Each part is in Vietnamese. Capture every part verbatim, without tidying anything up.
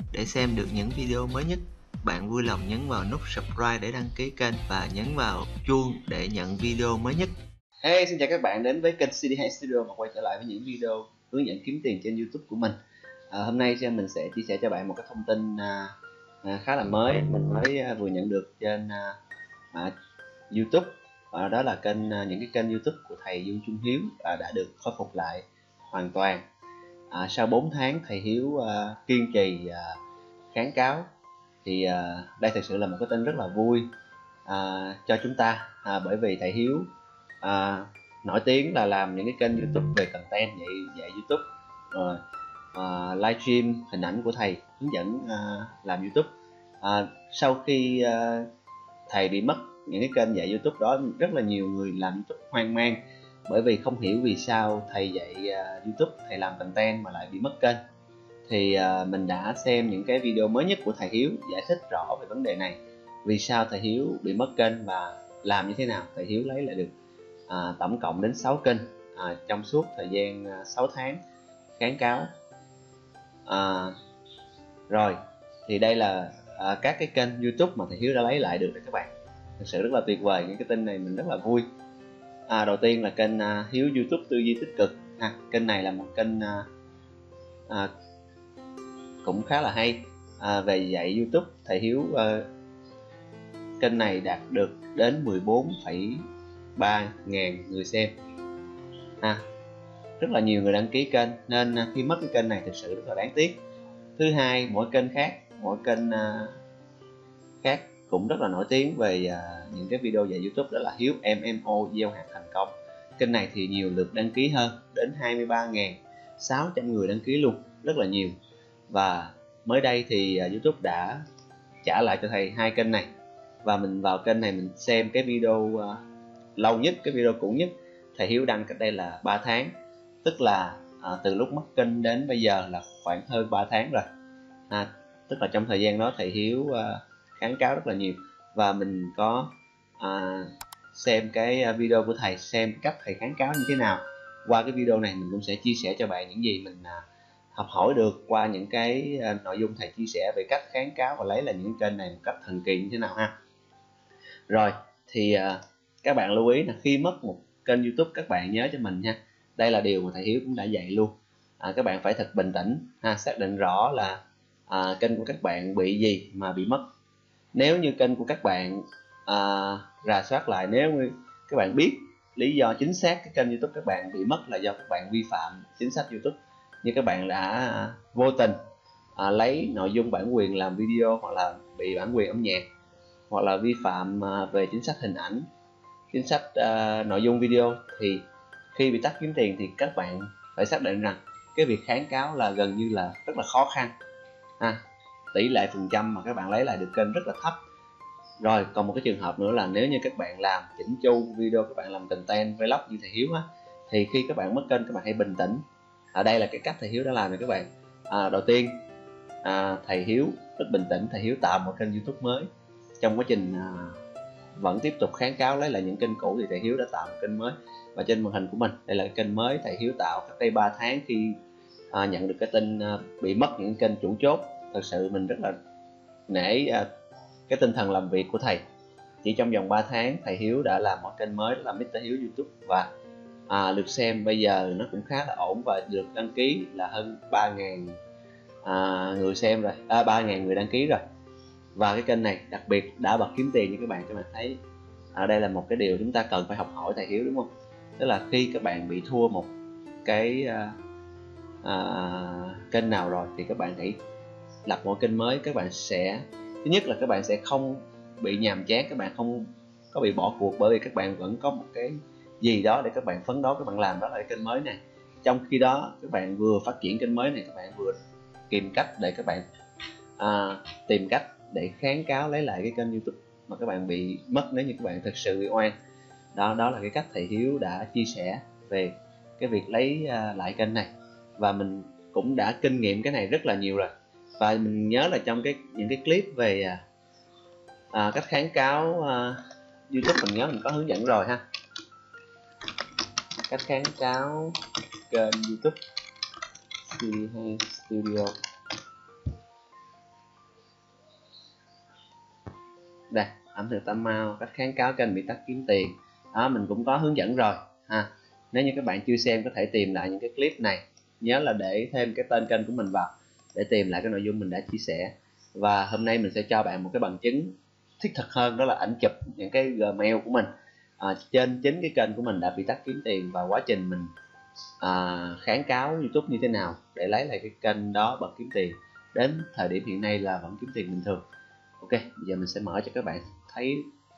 Để xem được những video mới nhất, bạn vui lòng nhấn vào nút subscribe để đăng ký kênh và nhấn vào chuông để nhận video mới nhất. Hey, xin chào các bạn đến với kênh xê đê hai Studio và quay trở lại với những video hướng dẫn kiếm tiền trên YouTube của mình. À, hôm nay mình sẽ chia sẻ cho bạn một cái thông tin à, à, khá là mới mình mới à, vừa nhận được trên à, à, YouTube. À, đó là kênh à, những cái kênh YouTube của thầy Dương Trung Hiếu à, đã được khôi phục lại hoàn toàn. À, sau bốn tháng thầy Hiếu à, kiên trì à, kháng cáo thì à, đây thực sự là một cái tin rất là vui à, cho chúng ta, à, bởi vì thầy Hiếu à, nổi tiếng là làm những cái kênh YouTube về content dạy dạy YouTube, rồi à, livestream hình ảnh của thầy hướng dẫn à, làm YouTube. À, sau khi à, thầy bị mất những cái kênh dạy YouTube đó, rất là nhiều người làm YouTube hoang mang bởi vì không hiểu vì sao thầy dạy uh, YouTube, thầy làm content mà lại bị mất kênh. Thì uh, mình đã xem những cái video mới nhất của thầy Hiếu giải thích rõ về vấn đề này, vì sao thầy Hiếu bị mất kênh và làm như thế nào thầy Hiếu lấy lại được uh, tổng cộng đến sáu kênh uh, trong suốt thời gian uh, sáu tháng kháng cáo. Uh, rồi thì đây là uh, các cái kênh YouTube mà thầy Hiếu đã lấy lại được đấy các bạn. Thực sự rất là tuyệt vời, những cái tin này mình rất là vui. À, đầu tiên là kênh uh, Hiếu YouTube tư duy tích cực. Ha, kênh này là một kênh uh, uh, cũng khá là hay uh, về dạy YouTube. Thầy Hiếu uh, kênh này đạt được đến mười bốn phẩy ba ngàn người xem. Ha, rất là nhiều người đăng ký kênh, nên uh, khi mất cái kênh này thực sự rất là đáng tiếc. Thứ hai, mỗi kênh khác, mỗi kênh uh, khác cũng rất là nổi tiếng về uh, những cái video dạy YouTube, đó là Hiếu em em ô gieo hạt thành công. Kênh này thì nhiều lượt đăng ký hơn, đến hai mươi ba nghìn sáu trăm người đăng ký luôn, rất là nhiều. Và mới đây thì uh, YouTube đã trả lại cho thầy hai kênh này, và mình vào kênh này mình xem cái video uh, lâu nhất, cái video cũ nhất thầy Hiếu đăng cách đây là ba tháng, tức là uh, từ lúc mất kênh đến bây giờ là khoảng hơn ba tháng rồi. À, tức là trong thời gian đó thầy Hiếu uh, kháng cáo rất là nhiều, và mình có à, xem cái video của thầy, xem cách thầy kháng cáo như thế nào. Qua cái video này mình cũng sẽ chia sẻ cho bạn những gì mình à, học hỏi được qua những cái à, nội dung thầy chia sẻ về cách kháng cáo và lấy lại những kênh này một cách thần kỳ như thế nào ha. Rồi thì à, các bạn lưu ý là khi mất một kênh YouTube, các bạn nhớ cho mình nha, đây là điều mà thầy Hiếu cũng đã dạy luôn. À, các bạn phải thật bình tĩnh ha, xác định rõ là à, kênh của các bạn bị gì mà bị mất. Nếu như kênh của các bạn à, rà soát lại, nếu như các bạn biết lý do chính xác cái kênh YouTube các bạn bị mất là do các bạn vi phạm chính sách YouTube, như các bạn đã à, vô tình à, lấy nội dung bản quyền làm video, hoặc là bị bản quyền âm nhạc, hoặc là vi phạm à, về chính sách hình ảnh, chính sách à, nội dung video, thì khi bị tắt kiếm tiền thì các bạn phải xác định rằng cái việc kháng cáo là gần như là rất là khó khăn. À, tỷ lệ phần trăm mà các bạn lấy lại được kênh rất là thấp. Rồi còn một cái trường hợp nữa là nếu như các bạn làm chỉnh chu video, các bạn làm content vlog như thầy Hiếu á, thì khi các bạn mất kênh các bạn hãy bình tĩnh. Ở đây là cái cách thầy Hiếu đã làm này các bạn. À, đầu tiên à, thầy Hiếu rất bình tĩnh, thầy Hiếu tạo một kênh YouTube mới. Trong quá trình à, vẫn tiếp tục kháng cáo lấy lại những kênh cũ thì thầy Hiếu đã tạo một kênh mới, và trên màn hình của mình đây là cái kênh mới thầy Hiếu tạo cách đây ba tháng khi à, nhận được cái tin à, bị mất những kênh chủ chốt. Thật sự mình rất là nể à, cái tinh thần làm việc của thầy. Chỉ trong vòng ba tháng thầy Hiếu đã làm một kênh mới, đó là mít tơ Hiếu YouTube, và à, lượt xem bây giờ nó cũng khá là ổn, và được đăng ký là hơn ba nghìn à, người xem rồi, à, ba nghìn người đăng ký rồi. Và cái kênh này đặc biệt đã bật kiếm tiền như các bạn các bạn thấy. Ở à, đây là một cái điều chúng ta cần phải học hỏi thầy Hiếu, đúng không? Tức là khi các bạn bị thua một cái à, à, kênh nào rồi thì các bạn hãy lập một kênh mới. Các bạn sẽ, thứ nhất là các bạn sẽ không bị nhàm chán, các bạn không có bị bỏ cuộc, bởi vì các bạn vẫn có một cái gì đó để các bạn phấn đấu, các bạn làm, đó là cái kênh mới này. Trong khi đó các bạn vừa phát triển kênh mới này, các bạn vừa tìm cách để các bạn à, tìm cách để kháng cáo lấy lại cái kênh YouTube mà các bạn bị mất, nếu như các bạn thực sự bị oan. Đó, đó là cái cách thầy Hiếu đã chia sẻ về cái việc lấy uh, lại kênh này, và mình cũng đã kinh nghiệm cái này rất là nhiều rồi. Và mình nhớ là trong cái những cái clip về à, cách kháng cáo à, YouTube, mình nhớ mình có hướng dẫn rồi ha. Cách kháng cáo kênh YouTube xê đê hai Studio. Đây, ẩm thực Tam Mau, cách kháng cáo kênh bị tắt kiếm tiền. Đó, mình cũng có hướng dẫn rồi ha. Nếu như các bạn chưa xem có thể tìm lại những cái clip này, nhớ là để thêm cái tên kênh của mình vào để tìm lại cái nội dung mình đã chia sẻ. Và hôm nay mình sẽ cho bạn một cái bằng chứng thiết thực hơn, đó là ảnh chụp những cái Gmail của mình à, trên chính cái kênh của mình đã bị tắt kiếm tiền, và quá trình mình à, kháng cáo YouTube như thế nào để lấy lại cái kênh đó bật kiếm tiền. Đến thời điểm hiện nay là vẫn kiếm tiền bình thường. Ok, bây giờ mình sẽ mở cho các bạn thấy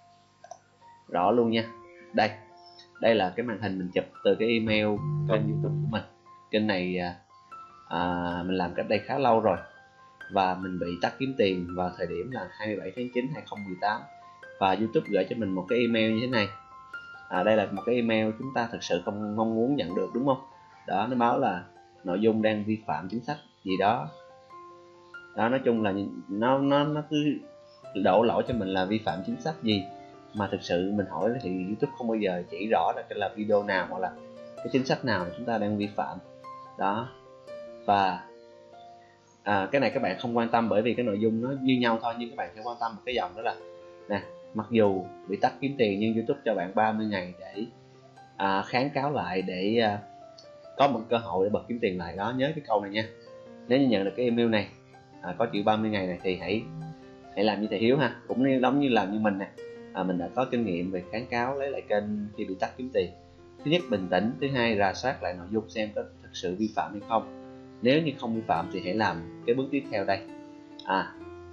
rõ luôn nha. Đây, đây là cái màn hình mình chụp từ cái email kênh YouTube của mình. Kênh này à, mình làm cách đây khá lâu rồi, và mình bị tắt kiếm tiền vào thời điểm là hai mươi bảy tháng chín năm hai nghìn không trăm mười tám. Và YouTube gửi cho mình một cái email như thế này. À, đây là một cái email chúng ta thực sự không mong muốn nhận được, đúng không? Đó, nó báo là nội dung đang vi phạm chính sách gì đó. Đó, nói chung là nó nó nó cứ đổ lỗi cho mình là vi phạm chính sách gì, mà thực sự mình hỏi thì YouTube không bao giờ chỉ rõ là cái là video nào hoặc là cái chính sách nào chúng ta đang vi phạm. Đó, và à, cái này các bạn không quan tâm bởi vì cái nội dung nó như nhau thôi, nhưng các bạn sẽ quan tâm một cái dòng đó là nè, mặc dù bị tắt kiếm tiền nhưng YouTube cho bạn ba mươi ngày để à, kháng cáo lại, để à, có một cơ hội để bật kiếm tiền lại. Đó, nhớ cái câu này nha. Nếu như nhận được cái email này à, có chữ ba mươi ngày này thì hãy hãy làm như thầy Hiếu ha, cũng giống như làm như mình nè. À, mình đã có kinh nghiệm về kháng cáo lấy lại kênh khi bị tắt kiếm tiền. Thứ nhất, bình tĩnh. Thứ hai, rà soát lại nội dung xem có thực sự vi phạm hay không. Nếu như không vi phạm thì hãy làm cái bước tiếp theo đây. À,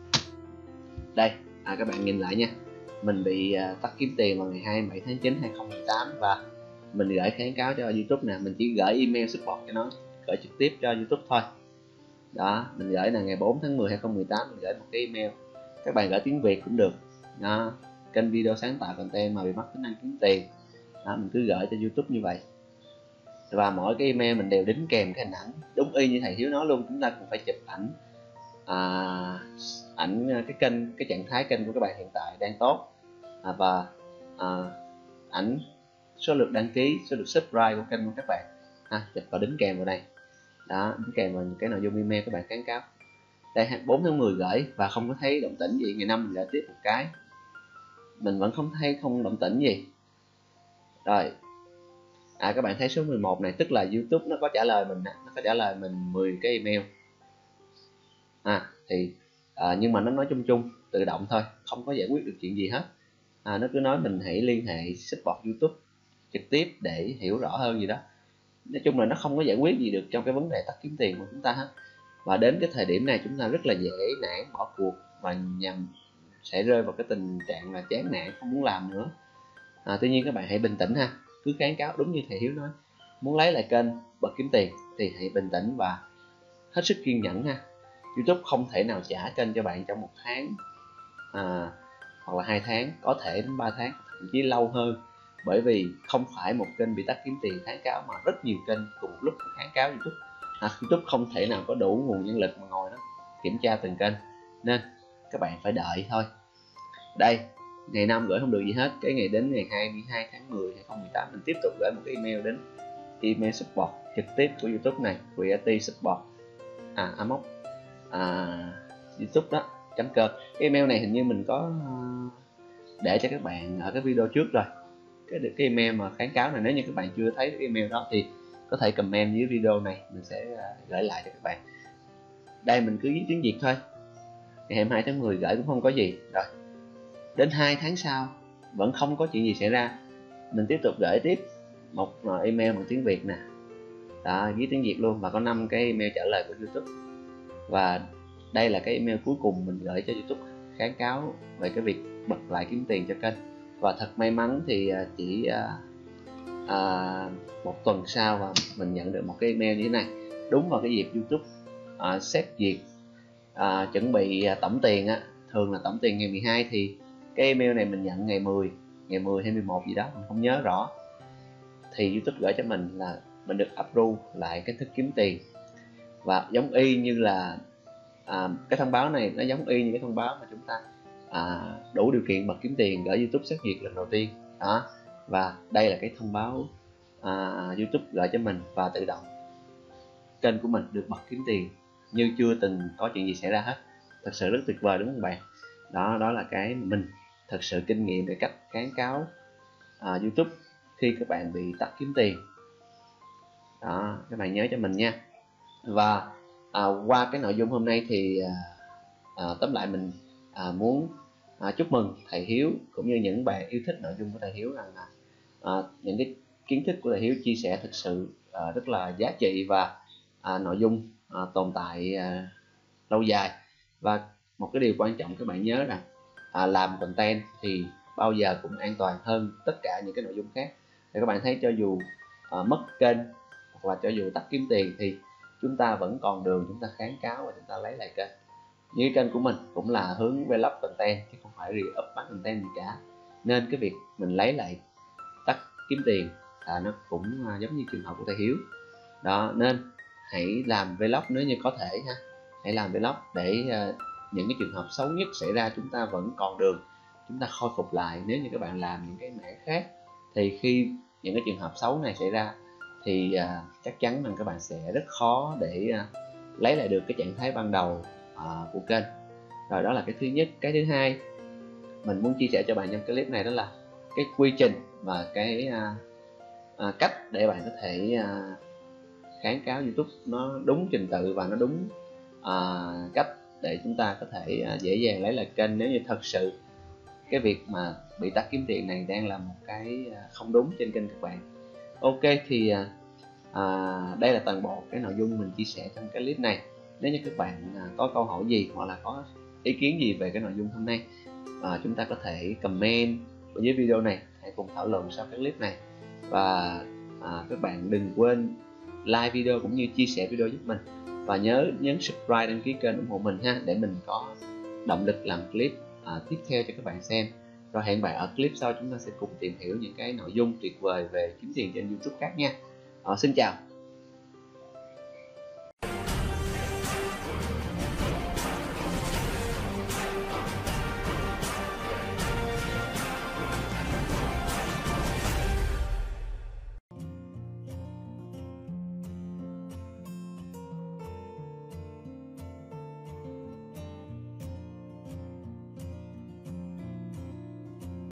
đây, à, các bạn nhìn lại nha. Mình bị à, tắt kiếm tiền vào ngày hai mươi bảy tháng chín năm hai nghìn không trăm mười tám, và mình gửi kháng cáo cho YouTube nè. Mình chỉ gửi email support cho nó, gửi trực tiếp cho YouTube thôi. Đó, mình gửi là ngày bốn tháng mười năm hai nghìn không trăm mười tám, mình gửi một cái email. Các bạn gửi tiếng Việt cũng được. Đó, kênh video sáng tạo content mà bị mất tính năng kiếm tiền. Đó, mình cứ gửi cho YouTube như vậy. Và mỗi cái email mình đều đính kèm cái hình ảnh đúng y như thầy Hiếu nói luôn. Chúng ta cũng phải chụp ảnh à, ảnh cái kênh, cái trạng thái kênh của các bạn hiện tại đang tốt, à, và à, ảnh số lượt đăng ký, số lượt subscribe của kênh của các bạn, à, chụp và đính kèm vào đây. Đó, đính kèm vào cái nội dung email các bạn kháng cáo. Đây, bốn tháng mười gửi và không có thấy động tĩnh gì. Ngày năm mình gửi tiếp một cái, mình vẫn không thấy không động tĩnh gì. Rồi, à, các bạn thấy số mười một này, tức là YouTube nó có trả lời mình, nó có trả lời mình mười cái email. À, thì à, nhưng mà nó nói chung chung, tự động thôi, không có giải quyết được chuyện gì hết. À, nó cứ nói mình hãy liên hệ support YouTube trực tiếp để hiểu rõ hơn gì đó. Nói chung là nó không có giải quyết gì được trong cái vấn đề tắt kiếm tiền của chúng ta hết. Và đến cái thời điểm này chúng ta rất là dễ nản, bỏ cuộc và nhằm sẽ rơi vào cái tình trạng là chán nản, không muốn làm nữa. À, tuy nhiên các bạn hãy bình tĩnh ha, cứ kháng cáo đúng như thầy Hiếu nói. Muốn lấy lại kênh bật kiếm tiền thì hãy bình tĩnh và hết sức kiên nhẫn ha. YouTube không thể nào trả kênh cho bạn trong một tháng à, hoặc là hai tháng, có thể đến ba tháng, thậm chí lâu hơn. Bởi vì không phải một kênh bị tắt kiếm tiền kháng cáo mà rất nhiều kênh cùng một lúc kháng cáo YouTube. À, YouTube không thể nào có đủ nguồn nhân lực mà ngồi đó kiểm tra từng kênh, nên các bạn phải đợi thôi. Đây, ngày năm gửi không được gì hết, cái ngày đến ngày hai mươi hai tháng mười năm hai nghìn không trăm mười tám mình tiếp tục gửi một cái email đến email support trực tiếp của YouTube này, creative support à amok à, YouTube đó chấm com. Cái email này hình như mình có để cho các bạn ở cái video trước rồi, cái cái email mà kháng cáo này. Nếu như các bạn chưa thấy cái email đó thì có thể comment dưới video này, mình sẽ gửi lại cho các bạn. Đây, mình cứ viết tiếng Việt thôi. Ngày hai mươi hai tháng mười gửi cũng không có gì. Rồi, đến hai tháng sau vẫn không có chuyện gì xảy ra, mình tiếp tục gửi tiếp một email bằng tiếng Việt nè. Đó, viết tiếng Việt luôn, và có năm cái email trả lời của YouTube. Và đây là cái email cuối cùng mình gửi cho YouTube kháng cáo về cái việc bật lại kiếm tiền cho kênh. Và thật may mắn thì chỉ à, à, một tuần sau và mình nhận được một cái email như thế này, đúng vào cái dịp YouTube à, xét duyệt à, chuẩn bị à, tổng tiền á. Thường là tổng tiền ngày mười hai, thì cái email này mình nhận ngày mười, ngày mười hay mười một gì đó mình không nhớ rõ, thì YouTube gửi cho mình là mình được approve lại cái thức kiếm tiền. Và giống y như là à, cái thông báo này nó giống y như cái thông báo mà chúng ta à, đủ điều kiện bật kiếm tiền gửi YouTube xét duyệt lần đầu tiên đó. Và đây là cái thông báo à, YouTube gửi cho mình, và tự động kênh của mình được bật kiếm tiền như chưa từng có chuyện gì xảy ra hết. Thật sự rất tuyệt vời đúng không bạn? Đó, đó là cái mình thật sự kinh nghiệm về cách kháng cáo à, YouTube khi các bạn bị tắt kiếm tiền. Đó, các bạn nhớ cho mình nha. Và à, qua cái nội dung hôm nay thì à, à, tóm lại mình à, muốn à, chúc mừng thầy Hiếu cũng như những bạn yêu thích nội dung của thầy Hiếu rằng là à, những cái kiến thức của thầy Hiếu chia sẻ thực sự à, rất là giá trị và à, nội dung à, tồn tại à, lâu dài. Và một cái điều quan trọng các bạn nhớ rằng à, làm content thì bao giờ cũng an toàn hơn tất cả những cái nội dung khác. Thì các bạn thấy cho dù à, mất kênh hoặc là cho dù tắt kiếm tiền thì chúng ta vẫn còn đường chúng ta kháng cáo và chúng ta lấy lại kênh. Như kênh của mình cũng là hướng vlog content chứ không phải re-up bán content gì cả, nên cái việc mình lấy lại tắt kiếm tiền à, nó cũng à, giống như trường hợp của thầy Hiếu đó. Nên hãy làm vlog nếu như có thể ha, hãy làm vlog để uh, những cái trường hợp xấu nhất xảy ra chúng ta vẫn còn đường chúng ta khôi phục lại. Nếu như các bạn làm những cái mảng khác thì khi những cái trường hợp xấu này xảy ra thì uh, chắc chắn rằng các bạn sẽ rất khó để uh, lấy lại được cái trạng thái ban đầu uh, của kênh. Rồi, đó là cái thứ nhất. Cái thứ hai mình muốn chia sẻ cho bạn trong cái clip này đó là cái quy trình và cái uh, uh, cách để bạn có thể uh, kháng cáo YouTube nó đúng trình tự và nó đúng uh, cách để chúng ta có thể uh, dễ dàng lấy lại kênh nếu như thật sự cái việc mà bị tắt kiếm tiền này đang là một cái uh, không đúng trên kênh các bạn. Ok, thì uh, uh, đây là toàn bộ cái nội dung mình chia sẻ trong cái clip này. Nếu như các bạn uh, có câu hỏi gì hoặc là có ý kiến gì về cái nội dung hôm nay, uh, chúng ta có thể comment ở dưới video này, hãy cùng thảo luận sau cái clip này. Và uh, các bạn đừng quên like video cũng như chia sẻ video giúp mình, và nhớ nhấn subscribe, đăng ký kênh ủng hộ mình ha, để mình có động lực làm clip à, tiếp theo cho các bạn xem. Rồi hẹn bạn ở clip sau, chúng ta sẽ cùng tìm hiểu những cái nội dung tuyệt vời về kiếm tiền trên YouTube khác nha. À, xin chào.